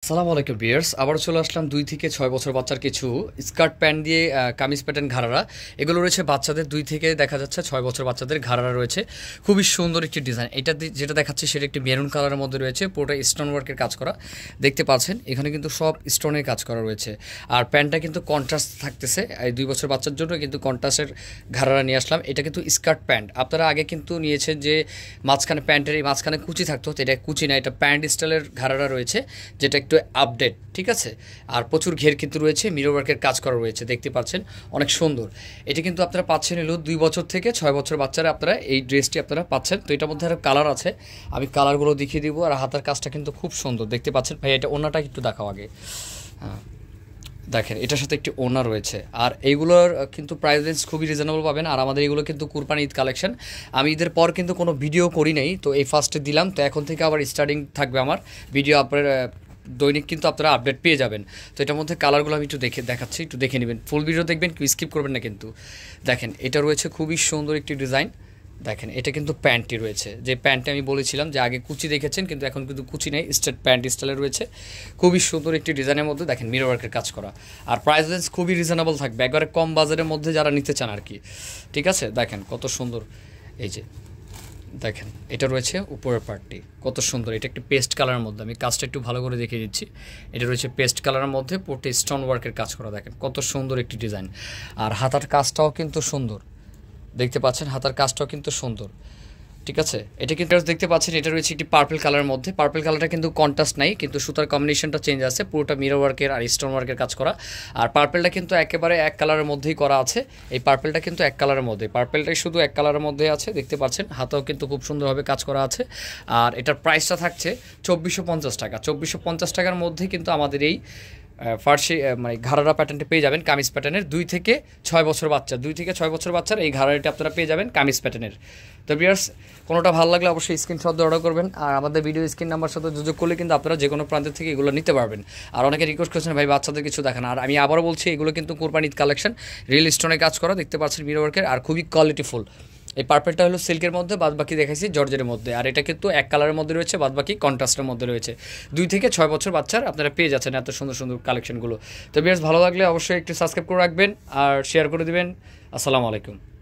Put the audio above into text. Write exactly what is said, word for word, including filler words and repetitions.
আসসালামু আলাইকুম ভিউয়ার্স, আবার চলে আসলাম দুই থেকে ছয় বছর বাচ্চার কিছু স্কার্ট প্যান্ট দিয়ে কামিজ প্যাটার্ন ঘাড়ারা। এগুলো রয়েছে বাচ্চাদের দুই থেকে দেখা যাচ্ছে ছয় বছর বাচ্চাদের ঘাড়ারা রয়েছে। খুবই সুন্দর একটি ডিজাইন। এটা যেটা দেখাচ্ছে সেটা একটি মেরুন কালারের মধ্যে রয়েছে, পুরোটা স্টোন ওয়ার্কের কাজ করা দেখতে পাচ্ছেন। এখানে কিন্তু সব স্টোনের কাজ করা রয়েছে। আর প্যান্টটা কিন্তু কন্ট্রাস্ট থাকতেছে। এই দুই বছর বাচ্চার জন্য কিন্তু কন্ট্রাস্টের ঘাড়ারা নিয়ে আসলাম। এটা কিন্তু স্কার্ট প্যান্ট। আপনারা আগে কিন্তু নিয়েছেন যে মাঝখানে প্যান্টের এই মাঝখানে কুচি থাকতো, তো এটা কুচি না, এটা প্যান্ট স্টাইলের ঘাড়ারা রয়েছে, যেটা একটু আপডেট, ঠিক আছে। আর প্রচুর ঘের কিন্তু রয়েছে, মিরর ওয়ার্কের কাজ করা রয়েছে, দেখতে পাচ্ছেন অনেক সুন্দর। এটা কিন্তু আপনারা পাচ্ছেন হলো দুই বছর থেকে ছয় বছর বাচ্চারা আপনারা এই ড্রেসটি আপনারা পাচ্ছেন। তো এটার মধ্যে আরও কালার আছে, আমি কালারগুলো দেখিয়ে দিব। আর হাতার কাজটা কিন্তু খুব সুন্দর দেখতে পাচ্ছেন। ভাই এটা ওনাটা একটু দেখাও আগে। হ্যাঁ দেখেন, এটার সাথে একটি ওনার রয়েছে। আর এইগুলোর কিন্তু প্রাইস রেঞ্জ খুবই রিজনেবল পাবেন। আর আমাদের এগুলো কিন্তু কুরবানি ঈদ কালেকশন। আমি ঈদের পর কিন্তু কোনো ভিডিও করি নাই, তো এই ফার্স্টে দিলাম। তো এখন থেকে আবার স্টার্টিং থাকবে আমার ভিডিও, আপনার দৈনিক কিন্তু আপনারা আপডেট পেয়ে যাবেন। তো এটার মধ্যে কালারগুলো আমি একটু দেখে দেখাচ্ছি, একটু দেখে নেবেন। ফুল ভিডিও দেখবেন, কেউ স্কিপ করবেন না কিন্তু। দেখেন এটা রয়েছে খুবই সুন্দর একটি ডিজাইন। দেখেন এটা কিন্তু প্যান্টটি রয়েছে, যে প্যান্টটি আমি বলেছিলাম যে আগে কুচি দেখেছেন, কিন্তু এখন কিন্তু কুচি নেই, স্ট্রেট প্যান্ট স্টাইলে রয়েছে। খুবই সুন্দর একটি ডিজাইনের মধ্যে দেখেন মিরর ওয়ার্কের কাজ করা। আর প্রাইস রেঞ্জ খুবই রিজনেবল থাকবে, একবারে কম বাজারের মধ্যে যারা নিতে চান আর কি, ঠিক আছে। দেখেন কত সুন্দর, এই যে দেখেন এটা রয়েছে উপরের পার্টটি কত সুন্দর। এটা একটি পেস্ট কালারের মধ্যে, আমি কাজটা একটু ভালো করে দেখিয়ে দিচ্ছি। এটা রয়েছে পেস্ট কালারের মধ্যে, পুরোটি স্টোন ওয়ার্কের কাজ করা। দেখেন কত সুন্দর একটি ডিজাইন। আর হাতার কাজটাও কিন্তু সুন্দর, দেখতে পাচ্ছেন হাতার কাজটাও কিন্তু সুন্দর, ঠিক আছে। এটা কিন্তু দেখতে পাচ্ছেন, এটা রয়েছে একটি পার্পল কালারের মধ্যে। পার্পল কালারটা কিন্তু কন্ট্রাস্ট নাই, কিন্তু সুতার কম্বিনেশনটা চেঞ্জ আছে, পুরোটা মিরর ওয়ার্কের আর স্টোন ওয়ার্কের কাজ করা। আর পার্পলটা কিন্তু একেবারে এক কালারের মধ্যেই করা আছে। এই পার্পলটা কিন্তু এক কালারের মধ্যে, পার্পলটাই শুধু এক কালারের মধ্যে আছে, দেখতে পাচ্ছেন। হাতাও কিন্তু খুব সুন্দরভাবে কাজ করা আছে। আর এটার প্রাইসটা থাকছে চব্বিশশো পঞ্চাশ টাকা। চব্বিশশো পঞ্চাশ টাকার মধ্যে কিন্তু আমাদের এই ফার্সি মানে ঘাড়ারা প্যাটার্নটি পেয়ে যাবেন কামিজ প্যাটার্নের। দুই থেকে ছয় বছর বাচ্চা দুই থেকে ছয় বছর বাচ্চার এই ঘাড়াটি আপনারা পেয়ে যাবেন কামিজ প্যাটার্নের। তো ভিউয়ার্স, কোনোটা ভালো লাগলে অবশ্যই স্ক্রিনশট দিয়ে অর্ডার করবেন। আর আমাদের ভিডিও স্ক্রিন নাম্বার সাথে যোগাযোগ করলে কিন্তু আপনারা যে কোনো প্রান্ত থেকে এগুলো নিতে পারবেন। আর অনেকে রিকোয়েস্ট করছেন ভাই বাচ্চাদের কিছু দেখান। আর আমি আবারও বলছি, এগুলো কিন্তু কোরবানি ঈদ কালেকশন, রিয়েল স্টোনে কাজ করা, দেখতে পাচ্ছেন মিরর ওয়ার্কের, আর খুবই কোয়ালিটিফুল। এই পার্পেলটা হলো সিল্কের মধ্যে, বাদ বাকি দেখাইছি জর্জের মধ্যে। আর এটা কিন্তু এক কালারের মধ্যে রয়েছে, বাদ বাকি কন্ট্রাস্টের মধ্যে রয়েছে। দুই থেকে ছয় বছর বাচ্চার আপনারা পেয়ে যাচ্ছেন এত সুন্দর সুন্দর কালেকশনগুলো। তো বেশ ভালো লাগলে অবশ্যই একটু সাবস্ক্রাইব করে রাখবেন আর শেয়ার করে দিবেন। আসসালামু আলাইকুম।